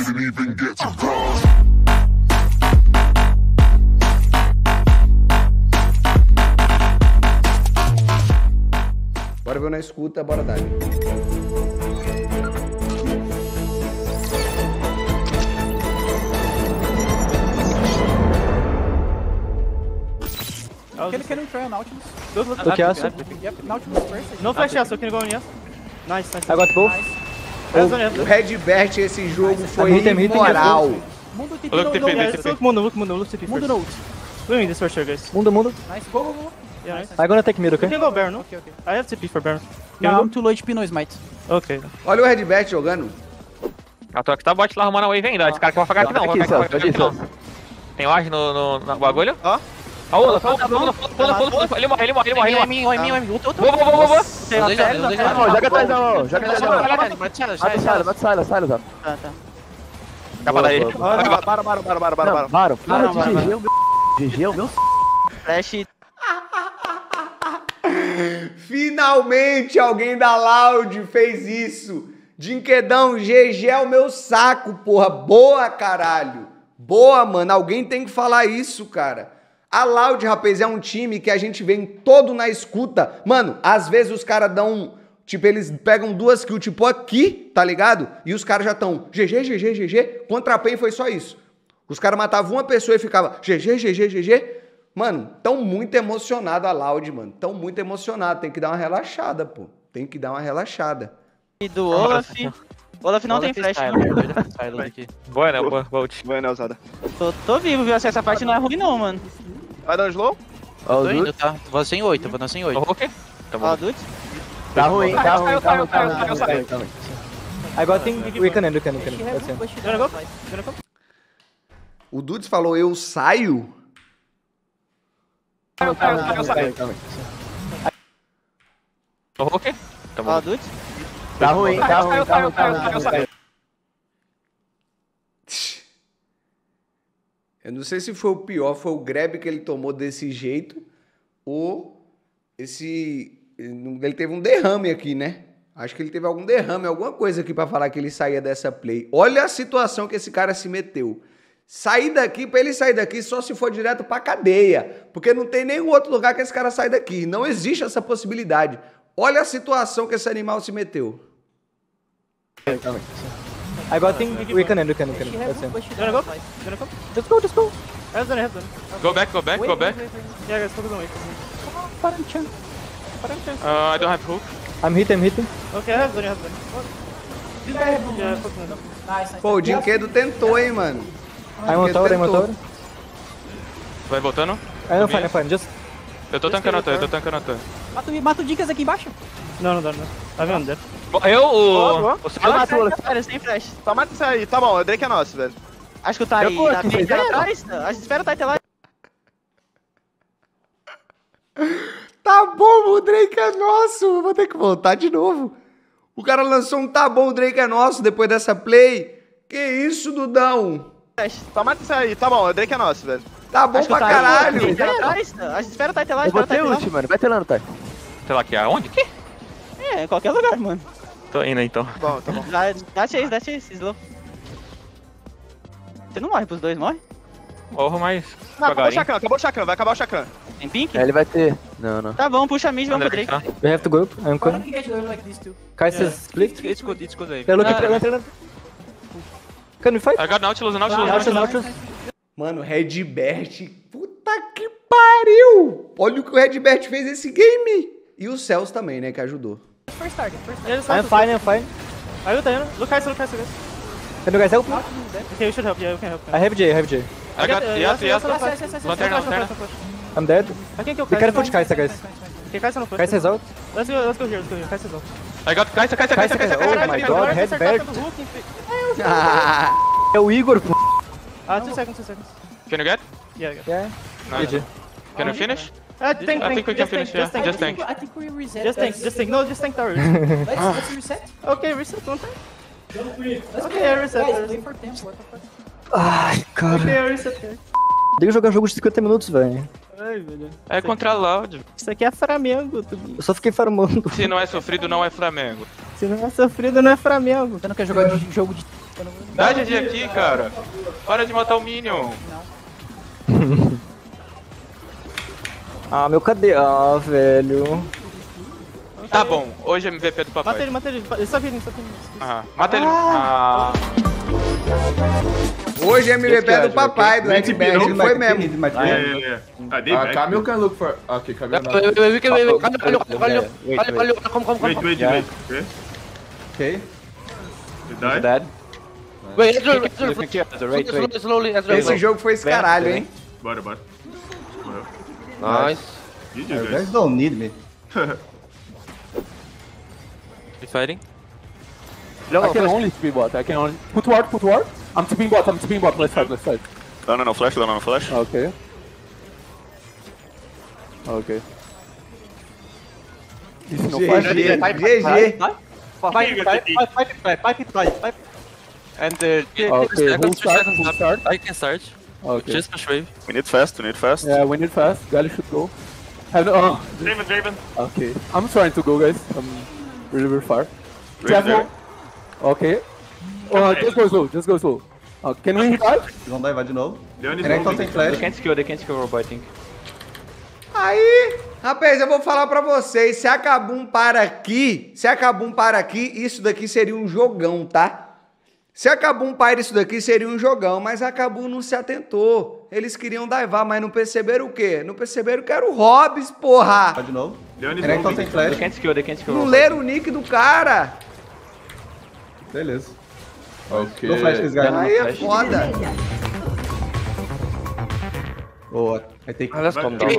didn't even get to cross. Bora ver na escuta, bora dar. Can you try on Nautilus? Okay, also. Yep, Nautilus first. No flash also, can you go on yes? Nice, nice. I got both. O Redbert, esse jogo foi I'm hitting, imoral. Mundo TP Look no TP, no- look Mundo, look CT Mundo first. no ult. We're in this for sure, guys. Mundo. Nice, go. Yeah, nice. I'm gonna take mid, You okay? can go Baron, no? Okay. I have TP for Baron. No, Can I'm you too low HP no smite. go? Okay. Olha o Redbert jogando. A troca tá bot lá arrumando a wave ainda. Esse cara que vai afagar aqui não. Aqui, Vai Celso, afagar pode ir, aqui não. Celso. Tem laje no bagulho? Ó. Ó, o Olaf, pula. Ele morre. Em mim. Outro. Boa. Joga atrás, não. Joga atrás, não. Mate Mata Silas, ó. Tá. Capa daí. Não, Baro. GG é o meu. Flash. Finalmente alguém da Loud fez isso. Dinquedão, GG é o meu saco, porra. Boa, caralho. Boa, mano. Alguém tem que falar isso, cara. A Loud, rapaz, é um time que a gente vem todo na escuta. Mano, às vezes os caras dão... Tipo, eles pegam 2 kills, tipo, aqui, tá ligado? E os caras já estão GG. Contra a PEN foi só isso. Os caras matavam uma pessoa e ficava GG. Mano, tão muito emocionado a Loud, mano. Tão muito emocionado. Tem que dar uma relaxada, pô. Tem que dar uma relaxada. E do Olaf. Olaf não tem flash. Boa, né? Boa ult. Boa, né, usada. Tô vivo, viu? Essa parte não é ruim não, mano. Vai dar um slow? Ó, Tô o indo, Dude. tá? Vou sem 8, vou dar sem 8. O Hulk? Tá Ó, bom. Dude. Tá ruim. Saiu. I got him. We can end. That's it. Gonna go? O Dudes falou, eu saio? O Hulk? Tá Ó, bom. Dude. Tá ruim. Eu não sei se foi o pior, foi o grab que ele tomou desse jeito, ou ele teve um derrame aqui, né? Acho que ele teve algum derrame, alguma coisa aqui pra falar que ele saía dessa play. Olha a situação que esse cara se meteu. Sair daqui, pra ele sair daqui, só se for direto pra cadeia, porque não tem nenhum outro lugar que esse cara sai daqui. Não existe essa possibilidade. Olha a situação que esse animal se meteu. I got him. We can end. That's it. Gonna go? Just go. I have done. Go back. Yeah, guys, focus on wait. I don't have hook. I'm hitting. Okay, I have done. Yeah, focus on that. Pô, o Dinquedo tentou, hein, mano. I'm on tower. Vai voltando? I'm fine. Just. Eu tô tancando a torre. Mata o Dicas aqui embaixo. Não dá. Tá vendo, Dead? Morreu o Silas? Cara, sem flash. Só mata isso aí. Tá bom, o Drake é nosso, velho. Acho que o Tai Eu tá curto, bem vocês atrás. Espera o Tai ter lá. Tá bom, o Drake é nosso. Eu vou ter que voltar de novo. O cara lançou um tá bom, o Drake é nosso depois dessa play. Que isso, Dudão? Só mata isso aí. Tá bom, o Drake é nosso, velho. Tá bom Acho que pra o Tai caralho. tá bem atrás. Espera o Tai ter lá. Eu botei ult, mano. Vai telando, tá? Sei lá aqui, aonde? Que? É, em qualquer lugar, mano. Tô indo então. Bom, tá bom. Dá chase, slow. Você não morre pros dois, morre? Morro, mas Não, devagarinho. acabou o Chakram, vai acabar o Chakram. Tem pink? Ele vai ter. Não. Tá bom, puxa a mid, vamos pro André, Drake. tá? We have to go up. I'm coming. Kai'Sa split. It's good, Dave. They're looking. Can we fight? I got Nautilus. Nautilus. Mano, Redbert. Puta que pariu. Olha o que o Redbert fez esse game. E o Celso também, né, que ajudou. I'm fine. Are you there? Look, guys. Can you guys help me? Okay, we should help. Yeah, we can help. I have J. I got yes. Lanterna. I'm dead. I can kill Be Kai'Sa. careful de Kai'Sa, guys. Okay, Kai'Sa no flash. Kai'Sa is out. Let's go here. Kai'Sa's out. I got Kai'Sa. Oh my god, Redbert. Ah, É o Igor, pô. 2 seconds. Can you get? Yeah, I got it. Yeah. Nice. GG. Can you finish? Tank, I think we can finish, yeah. Just tank. I think we reset. Just tank. No, just tank tower. Let's reset. Okay, reset one time. Let's Okay, I reset. Guys, wait for tempo. What the fuck? Ai, cara. Okay, I reset here. Tem que jogar jogo de 50 minutos, velho. Ai, velho. É contra a Loud. Isso aqui é Flamengo, Tubi. Eu só fiquei farmando. Se não é sofrido, não é Flamengo. Se não é sofrido, não é Flamengo. Você não quer jogar de jogo de... Dá GG aqui, cara. Para de matar o Minion. Ah, meu cadê? Ah, velho. Tá bom, hoje é MVP do papai. Mata ele. Ele só vira, só vira. Ah, mata ele. Ah. Hoje é MVP do papai, do Xbad, foi mesmo. Yeah. Camille can look for. Okay, Camille. Wait. Wait. Ok. You die? Dead. Wait, Slowly. Esse jogo foi esse caralho, hein? Bora. Nice. GG, guys. don't need me. He's fighting. I can only TP bot. I can only put ward. I'm TPing bot. Let's fight. Dano flash. Okay. Isso não faz. GG. Pipe. And Okay, who start? I can start. Okay. Just push wave. We need fast. Yeah, we need fast. Gali should go. Draven. Okay. I'm trying to go, guys. I'm really far. Careful. Okay. Just go slow. Can we dive? Vão dar de novo. Leon tem flash. They can't kill robot, I think. Aí, rapaz, eu vou falar pra vocês, se a Kabum para aqui, isso daqui seria um jogão, tá? Se a Kabum para isso daqui, seria um jogão, mas a Kabum não se atentou. Eles queriam divar, mas não perceberam o quê? Não perceberam que era o Hobbs, porra! de novo. tem flash. They can't kill Não robot. leram o nick do cara. Beleza. Ok. Aí é foda. Boa. Let's come down.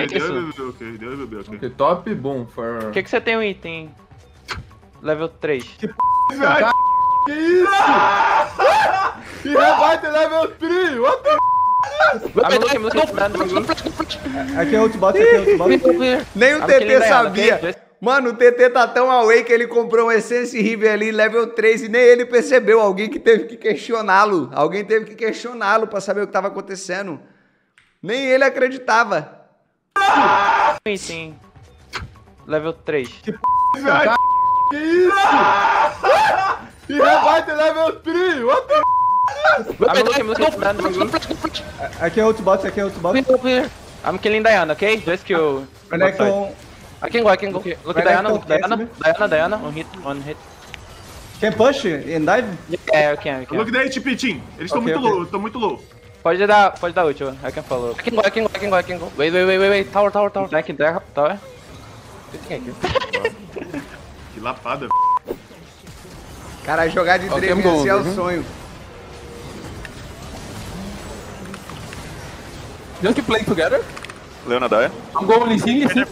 Ok, top boom for. O que você tem um item? Level 3. Que isso? He vai ter level 3! What the I'm looking. Aqui é outbot. Nem o TT sabia. Mano, o TT tá tão away que ele comprou um Essence River ali, level 3, e nem ele percebeu. Alguém teve que questioná-lo pra saber o que tava acontecendo. Nem ele acreditava. Item. Level 3. Que isso? He vai ter level 3! What the I'm looking. Aqui é outbot. I'm killing Diana, okay? Just kill. I can go. Look at Diana. One hit. Can push and dive? Yeah, I can. Look da HP, team. Eles estão muito low. Pode dar ult, I can follow. I can go. Wait. Tower. Flank tower. Que lapada. Cara, jogar de Draven assim é o sonho. Just keep playing together. Leona die. I'm going Lee Sin.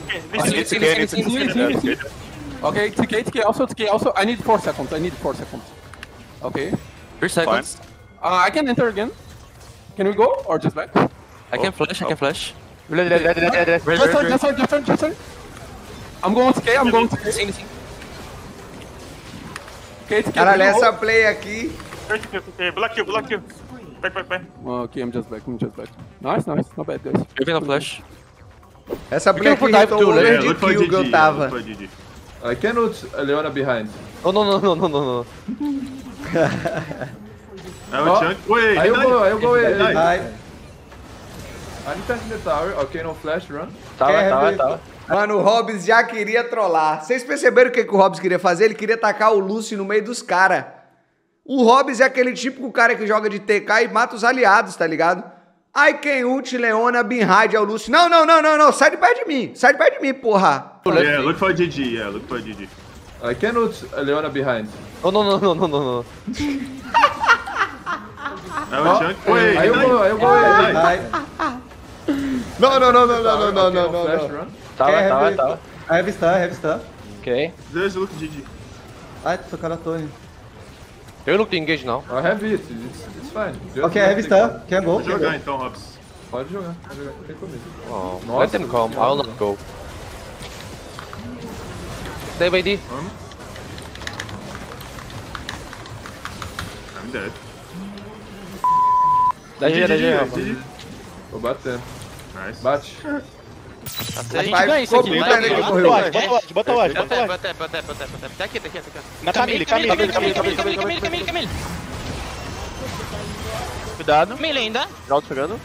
Okay, TK also. I need 4 seconds. Okay. 3 seconds. I can enter again. Can we go or just back? I can flash. Just turn. I'm going to TK. Okay, TK. Cara, essa play aqui. Black kill. Back. Okay, I'm just back. Nice. Not bad, guys. Draven no flash. Essa play aqui hitou o over de kill que eu tava. I can ult Leona behind. Oh, no. Aí eu go. Vai. I'm testing the tower. Ok, no flash, run. Tá. Mano, o Hobbs já queria trollar. Vocês perceberam o que o Hobbs queria fazer? Ele queria tacar o Lucy no meio dos caras. O Hobbs é aquele típico cara que joga de TK e mata os aliados, tá ligado? I can ult Leona behind ao Lucy. Não. Sai de perto de mim, porra. Yeah, look for GG. I can ult Leona behind. Oh, no. Aí eu go. Não. Flash, run. Tá. I have star. Ok. There's look GG. Ai, tô tocando a torre. Eu look to engage now. I have it. It's fine. Ok, I have star. Can go. Pode jogar então, Hobbs. Pode jogar. Vem comigo. Oh, let them come. I will not go. Stay by D. I'm dead. Dá GG. Vou bater. Nice. Bate. A gente Pai, ganha isso ficou aqui. puto, Vai, né, que vai. morreu. Bota o Ward. Tá aqui. Na Camille. Camille. Cuidado. Camille ainda. Geraldo chegando.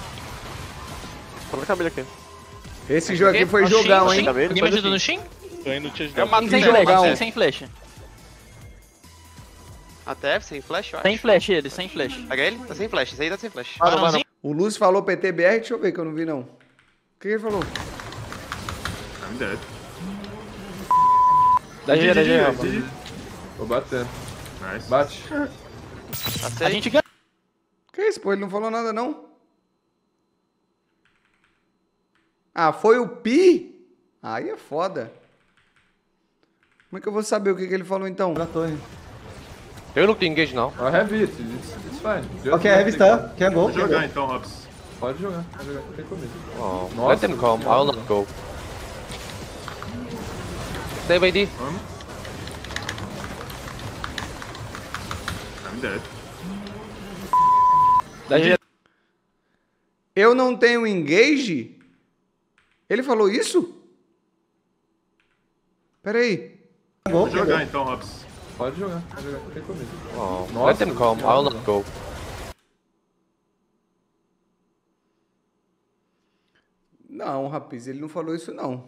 Tô na Camille aqui. Esse jogo aqui foi jogão, hein? Alguém me ajuda no Shin? Tô indo te Eu ajudar. mato sem jogão. flash, sem flash. Até sem flash, eu acho. Sem flash ele, sem flash. Pega ele? Tá sem flash, esse aí tá sem flash. Barãozinho. O Lúcio falou PTBR, deixa eu ver que eu não vi, não. O que ele falou? I'm dead. Da GG, Rafa. Tô batendo. Nice. Bate. A gente ganha. Que isso, pô? Ele não falou nada, não? Ah, foi o Pi? Aí é foda. Como é que eu vou saber o que ele falou, então? Na torre. Eu não tenho engage não. I have it. It's fine. Just Ok, heavy stun. Can go. Vou jogar então, Robs. Pode jogar. Fica comigo. Oh, let them come. I'll not go. Stay by D. Vamos. I'm dead. Da GG. Eu não tenho engage? Ele falou isso? Pera aí. Vou jogar então, Robs. Pode jogar. Fica comigo. Oh, let them come. I'll not go. Não, rapaz, ele não falou isso, não.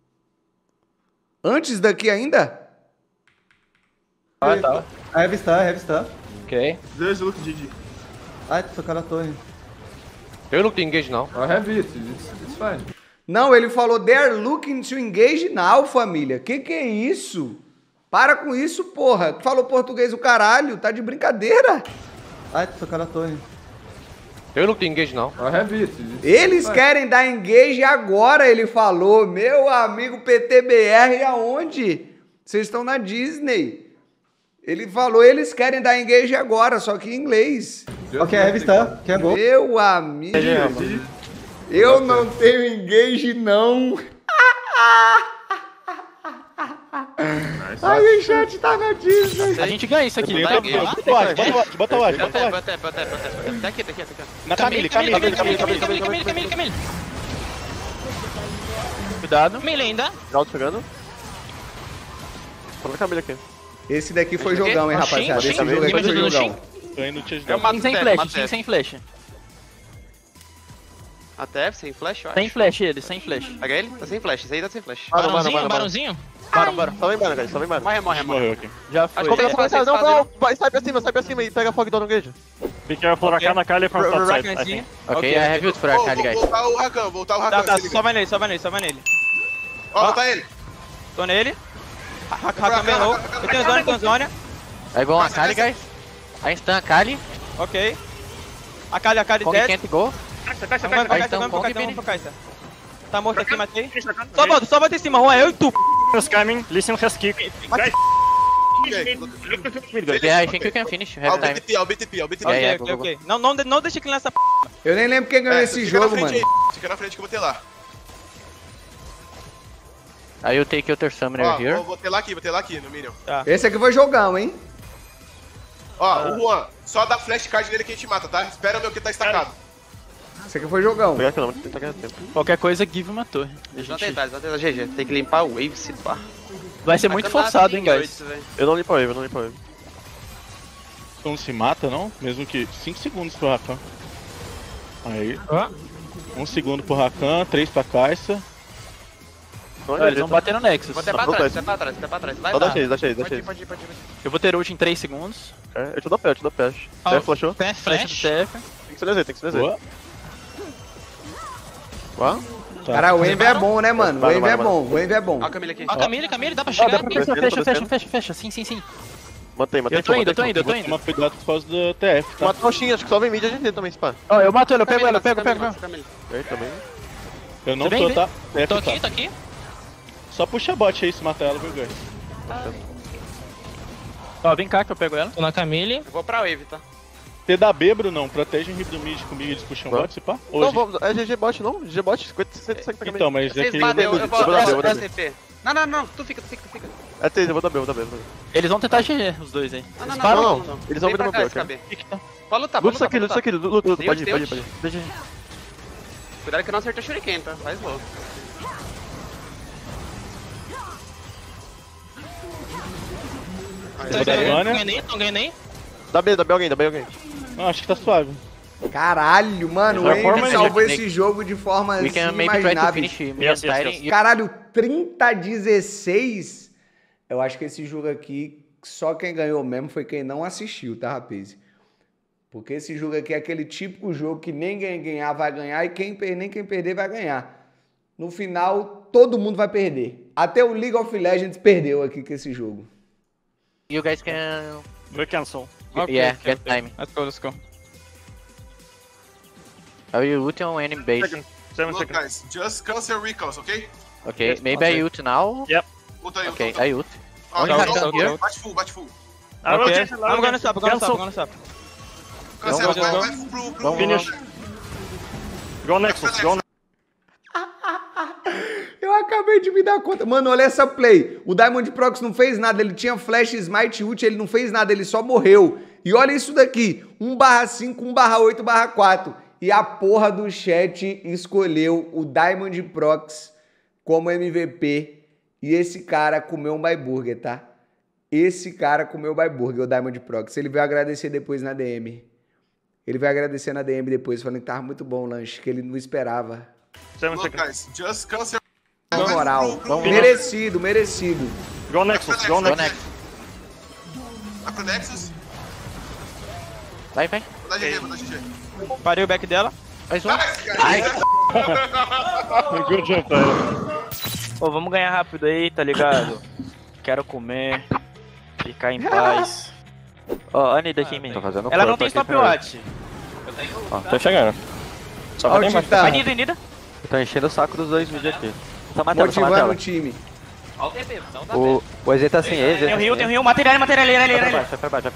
Antes daqui ainda? Ah, tá. Heavy stun. Ok. There's look GG. Ai, tocar na torre. Eu não tenho engage não. I have it. It's fine. Não, ele falou they're looking to engage now, família. Que é isso? Para com isso, porra. Tu falou português o caralho, tá de brincadeira. Ai, tocar na torre. Eu não tenho engage não. I have it. Eles querem dar engage agora, ele falou. Meu amigo PTBR, aonde? Vocês estão na Disney. Ele falou, eles querem dar engage agora, só que em inglês. Ok, heavy stun. Can go. Meu amigo, eu não tenho engage, não. Ai, o chat tá na Disney. A gente ganha isso aqui. Bota o Ward. Tá aqui. Na Camille. Cuidado. Camille ainda. Geraldo chegando. Tô na Camille aqui. Esse daqui foi jogão, hein, rapaziada. Esse jogo aqui foi jogão. Tô indo te Eu ajudar. mato Sem flash, sem flash. Até sem flash, eu acho. Sem flash ele, sem flash. Pega ele? Tá sem flash, esse aí tá sem flash. Barãozinho? Bora. Só vem embora, guys. Só vem embora. Morre. Morreu aqui. Já foi. Não. Vai, sai pra cima e pega Fog Down Engage. Be careful, Rakana Kali from top side, I think. Ok, I have it for Akali, guys. Voltar o Rakan, Tá, só vai nele. Ó, botar ele. Tô nele. Rakan melou. Eu tenho zona. Vai igual a Akali, guys. Aí stun Akali. Ok. Akali Kong dead. can't go. Vamos pra Kai'Sa. Tá morto aqui, matei. Só volta em cima, Juan, eu e tu. Is coming, listen has kick. Guys, Yeah, I think you can finish. Have time. Ó o BTP. Ok. Não deixa que nessa. Eu nem lembro quem ganhou esse jogo, mano. Fica na frente que eu vou ter lá. Aí eu take your summoner Ó, here. vou ter lá aqui no Minion. Esse aqui foi jogão, hein? Ó, o Juan, só dá flash card nele que a gente mata, tá? Espera o meu que tá estacado. Esse aqui foi jogão. Pegar aqui não, tentar ganhar tempo. Qualquer coisa, give uma torre. Eles vão tentar GG. Tem que limpar o wave se pá. Vai ser muito forçado, hein, guys. Eu não limpo a wave, Não se mata, não? Mesmo que 5 segundos pro Rakan. Aí. 1 segundo pro Rakan, 3 pra Kai'Sa. Eles vão bater no Nexus. Vou até pra trás. Vai Só lá. dá chase. Pode ir. Eu vou ter ult em 3 segundos. Eu te dou pé. TF flashou. Flash do TF. Tem que ser DZ. Boa. Uau. Cara, o Wave é bom, né, mano? O Wave é bom. Ó a Camille aqui. Ó a Camille, dá pra chegar. Fecha. Sim. Mantém. Eu tô indo. Toma cuidado por causa do TF, tá? Mata o Roxinha, acho que só vem mid a gente também, Spa. Ó, eu mato ele, eu pego ela, eu pego. Aí também. Eu não Você tô, vem, tá? TF Tô tá. aqui. Só puxa bot aí se matar ela, viu, guys? Ó, vem cá que eu pego ela. Tô na Camille. Eu vou pra wave, tá? TW, Brunão, protege o Rip do mid comigo, eles puxam bot, se pá? Não, é GG bot não? GG bot, 50 pra Então, mas Vocês aquele... batem, eu vou vou dar dar CP. Não, tu fica. É 3, eu vou dar B. Eles vão tentar GG, os dois aí. Não. Eles vão vir no meu B, ok? Pode lutar, Luta isso aqui, luta. Pode ir. Cuidado que eu não acertei o shuriken, tá? Faz logo. Não ganhei nem. Dá B alguém. Não, acho que tá suave. Caralho, mano, o Envy salvou esse jogo de forma assim, inimaginável. Caralho, 30-16. Eu acho que esse jogo aqui, só quem ganhou mesmo foi quem não assistiu, tá, rapaz? Porque esse jogo aqui é aquele típico jogo que nem quem ganhar vai ganhar e nem quem perder vai ganhar. No final, todo mundo vai perder. Até o League of Legends perdeu aqui com esse jogo. You guys can... We cancel. Yeah, get time. Let's go. I will ult on enemy base. Look, guys, just cancel recalls, okay? Okay, maybe I ult now. Yep. Okay, I ult. Only Rakan here. Bate full. Okay, I'm gonna stop. Cancel, Go. vai full pro Finish. Go Nexus, go Eu acabei de me dar conta. Mano, olha essa play. O Diamond Prox não fez nada. Ele tinha flash, smite, ult. Ele não fez nada. Ele só morreu. E olha isso daqui. 1/5, 1/8, 1/4. E a porra do chat escolheu o Diamond Prox como MVP. E esse cara comeu um Baiburger, tá? Esse cara comeu o Baiburger, o Diamond Prox. Ele veio agradecer depois na DM. Ele veio agradecer na DM depois, falando que tava muito bom o lanche, que ele não esperava. Look, guys, just cancel. Na moral, merecido. Go Nexus. Vai pro Nexus. Vai. Vou dar GG. Parei o back dela. Mais um. Good job, velho. Pô, vamos ganhar rápido aí, tá ligado? Quero comer. Ficar em paz. Ó, Annie daqui em mim. Ela não tem stopwatch. Ó, tô chegando. Só Olha o Titã. Nida. Eu tô enchendo o saco dos dois vídeos aqui. Motivando o time. O EZ tá sem EZ. Tem o rio, material. Vai pra baixo.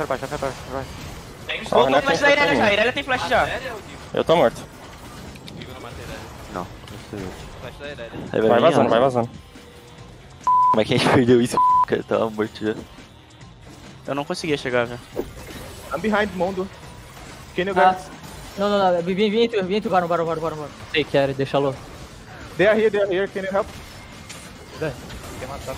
Tem flash da Irelia já, Irelia tem flash já. Eu tô morto. Não sei. Vai vazando. Como é que a gente perdeu isso? Cara, tava morto já. Eu não conseguia chegar, velho. I'm behind Mondo. Can you Ah, guys? não. Vem tu, bora. Sei, quero, deixa low. They are here. Can you help? Quer matar.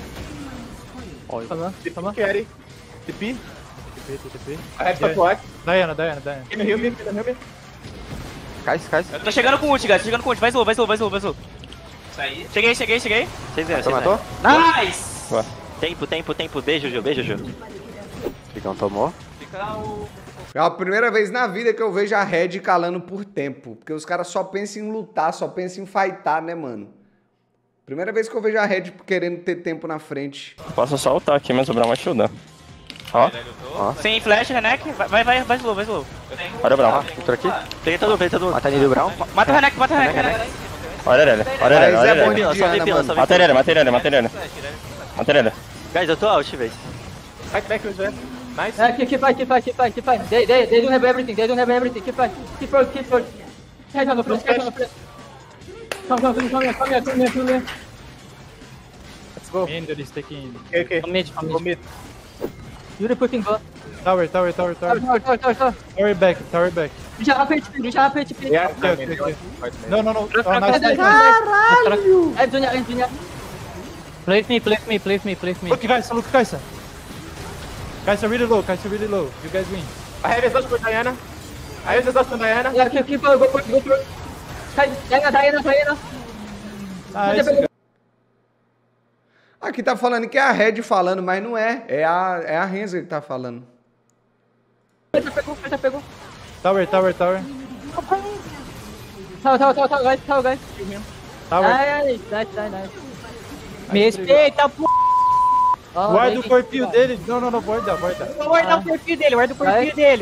Toma. Carry. TP. I have support. Diana. Can you heal me? Cai. Eu tô chegando com ult, guys. Vai slow. Cheguei. Você matou? Nice! Tempo. Beijo, Ju. Ficão tomou. É a primeira vez na vida que eu vejo a Red calando por tempo. Porque os caras só pensam em lutar, só pensam em fightar, né, mano? Primeira vez que eu vejo a Red querendo ter tempo na frente. Posso só ultar aqui, mas o Brown vai te ajudar. Ó. Sem flash, Renek. Vai slow. Olha o Brown. Entrou aqui. Tenta do Mata ele do Brown. Mata o Renek. Olha ele. Mas é bom de Diana, mano. Mata ele. Guys, eu tô out, velho. Fight back with them. Nice. Keep fight. They don't have everything. Keep fight. Keep forward. Head on the front. Come here. Let's go. Ender is taking... Okay. Come mid. You're pushing go. Tower. Tower back. Já HP. Yeah, okay. No. Oh, nice. Caralho! Engineer. Place me. Look, Kai'Sa. Kai'Sa really low. You guys win. I have exhaust for Diana. Yeah, keep go for Diana. Aqui tá falando que é a Red falando, mas não é. É a Renzo que tá falando. Já pegou. Tower. Tower, guys. Nice. Me respeita, p***. Guarda o corpinho dele. Não, guarda. Guarda o corpinho dele.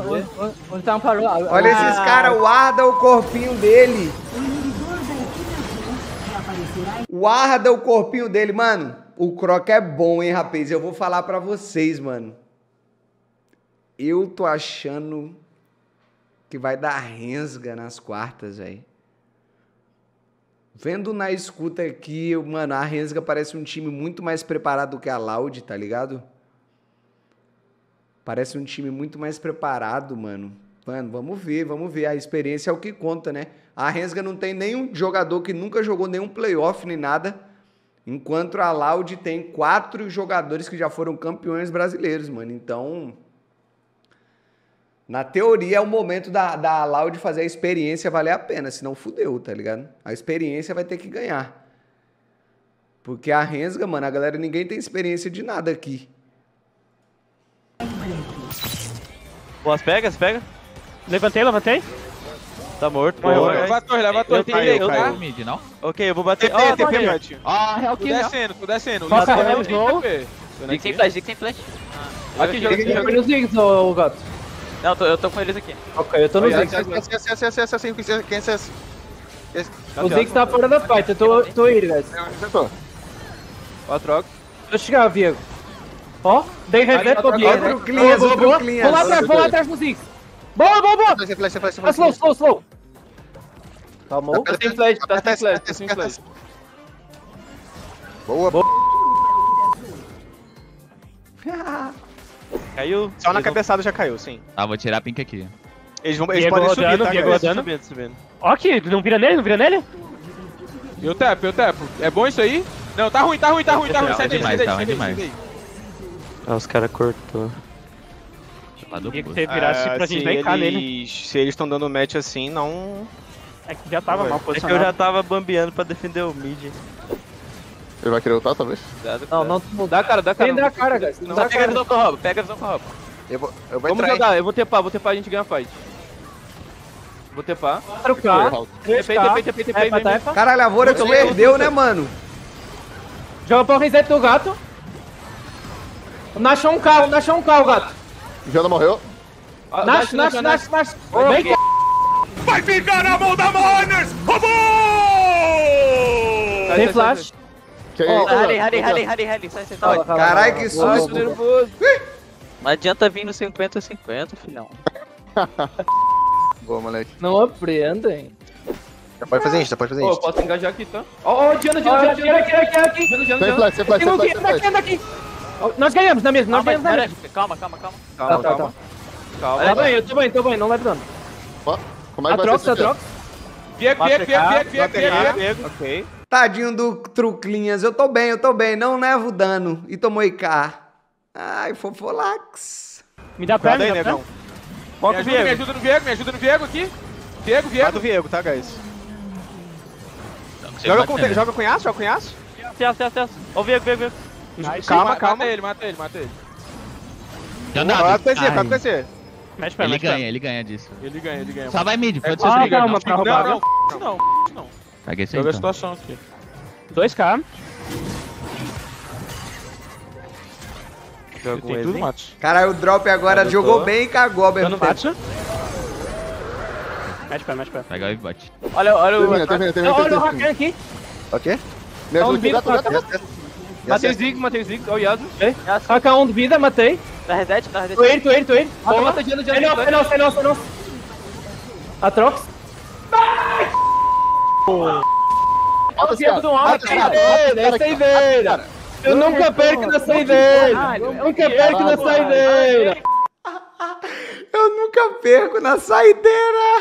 Olha esses caras, guarda o corpinho dele. Guarda o corpinho dele, mano. O Croc é bom, hein, rapaz? Eu vou falar pra vocês, mano. Eu tô achando que vai dar rensga nas quartas, velho. Vendo na escuta aqui, mano, a Rensga parece um time muito mais preparado do que a Loud, tá ligado? Parece um time muito mais preparado, mano. Mano, vamos ver. A experiência é o que conta, né? A Rensga não tem nenhum jogador que nunca jogou nenhum playoff nem nada. Enquanto a Loud tem 4 jogadores que já foram campeões brasileiros, mano. Então, na teoria, é o momento da Loud fazer a experiência valer a pena. Senão fudeu, tá ligado? A experiência vai ter que ganhar. Porque a Rensga, mano, a galera, ninguém tem experiência de nada aqui. Boas, pega. Levantei. Tá morto. Leva a torre. Caiu. Não? Ok, eu vou bater. Tô descendo. Zig sem flash. Aqui, Joga nos Ziggs, ô gato. Não, eu tô com eles aqui. Ok, eu tô nos Ziggs. O Ziggs tá fora da fight, eu tô indo, guys. Ó, troca. Deixa eu chegar, Viego. Ó, dei reset pro Viego. Vou lá atrás do Ziggs. Boa! Slow. Calmou. Tá sem flash. Boa. Caiu. Só na cabeçada já caiu, sim. Ah, vou tirar a pink aqui. Eles podem subir, tá, guys? Subindo. Ó aqui, não vira nele? Eu tapo. É bom isso aí? Não, tá ruim. Sai daí. Os caras cortou. Queria que você virasse pra gente brincar nele. Se eles estão dando match assim, não... É que já tava mal É que posicionado. eu já tava bambeando pra defender o mid. Ele vai querer lutar, talvez? Não dá cara. Tem da cara, guys. Pega a visão com a roupa, Eu vou Vamos entrar, jogar, eu vou tepar, a gente ganha a fight. Vou tepar. 4K, 3K, Caralho, a Vorax perdeu, né, mano? joga pra o reset do gato. Nash um carro, gato. Jana morreu. Nash. Vem cá. Vai ficar na mão da Miners! Robô! Tem flash. Rally, sai. Caralho, que susto. Nervoso. Não adianta vir no 50-50, filhão. Boa, moleque. Não aprendem. Já pode fazer isso. Pô, eu posso engajar aqui, tá? Ó, Diana. Aqui. Sem flash. Aqui. Nós ganhamos na mesma, Calma. Tá. Tô bem, não leva dano. Como é que vai ser? Trox. Viego. Ok. Tadinho do Truclinhas, eu tô bem, não levo dano. E tomou IK. Ai, fofolax. Me dá perna, me dá perna. Me ajuda no Viego aqui. Viego. Vai do Viego, tá, guys? Joga com Yasuo? Ó, Viego. Calma. Mata ele. Vai acontecer. Mexe pra Ele ganha disso. Ele ganha. Só vai mid, pode ser Ah, briga. calma, pra roubar. Não. Peguei esse Joga a então. situação aqui. 2K. Tem tudo, Matos. Caralho, o drop agora jogou bem e cagou ao mesmo tempo. Bate. Mexe pé. Pega o bot. Olha o... Olha o Rakan aqui. Ok? Me ajuda, gato. Matei o Zig, ó o Yasuo. Rakan 1 de vida, matei. Dá reset. Tô ele. Mata Diana. Sai não. Atrox. Mata esse cara. É saideira. Eu nunca perco na saideira. Eu nunca perco na saideira.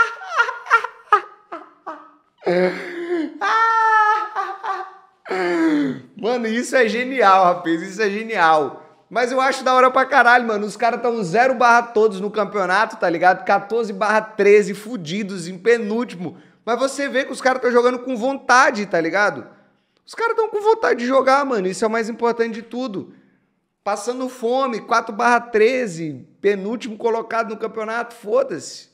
Mano, isso é genial, rapaz. Isso é genial. Mas eu acho da hora pra caralho, mano. Os caras tão 0/todos no campeonato, tá ligado? 14/13 fudidos em penúltimo. Mas você vê que os caras tão jogando com vontade, tá ligado? Os caras tão com vontade de jogar, mano. Isso é o mais importante de tudo. Passando fome, 4/13, penúltimo colocado no campeonato, foda-se.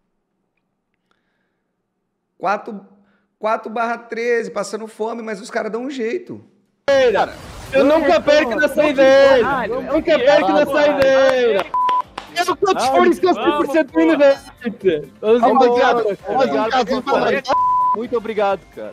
4/13, passando fome, mas os caras dão um jeito. Eu nunca perco na saideira. Eu tô disponível que eu 100% University. Muito obrigado, cara.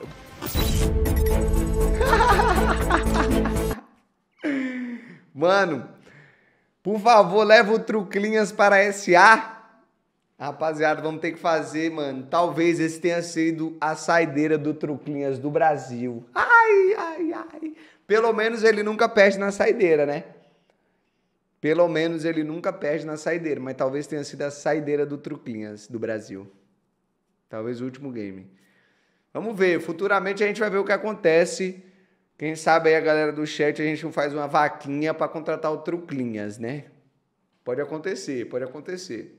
Mano, por favor, leva o Truclinhas para SA. Rapaziada, vamos ter que fazer, mano. Talvez esse tenha sido a saideira do Truclinhas do Brasil. Ai. Pelo menos ele nunca perde na saideira, né? Pelo menos ele nunca perde na saideira. Mas talvez tenha sido a saideira do Truclinhas do Brasil. Talvez o último game. Vamos ver. Futuramente a gente vai ver o que acontece Quem sabe aí a galera do chat a gente não faz uma vaquinha pra contratar o Truclinhas, né? Pode acontecer, pode acontecer.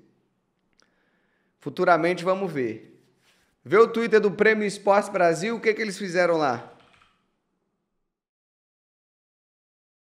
Futuramente vamos ver. Vê o Twitter do Prêmio Esporte Brasil, o que eles fizeram lá?